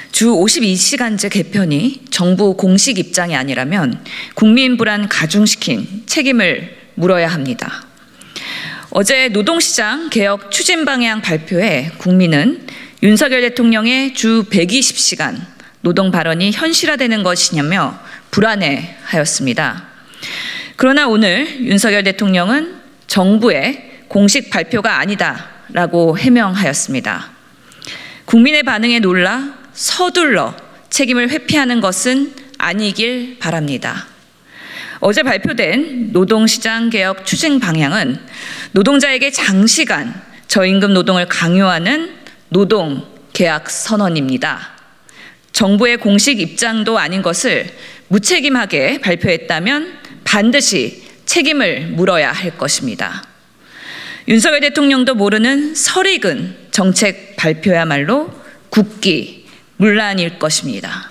주 52시간제 개편이 정부 공식 입장이 아니라면 국민 불안 가중시킨 책임을 물어야 합니다. 어제 노동시장 개혁 추진 방향 발표에 국민은 윤석열 대통령의 주 120시간 노동 발언이 현실화되는 것이냐며 불안해하였습니다. 그러나 오늘 윤석열 대통령은 정부의 공식 발표가 아니다라고 해명하였습니다. 국민의 반응에 놀라 서둘러 책임을 회피하는 것은 아니길 바랍니다. 어제 발표된 노동시장 개혁 추진 방향은 노동자에게 장시간 저임금 노동을 강요하는 노동 계약 선언입니다. 정부의 공식 입장도 아닌 것을 무책임하게 발표했다면 반드시 책임을 물어야 할 것입니다. 윤석열 대통령도 모르는 설익은 정책 발표야말로 국기문란일 것입니다.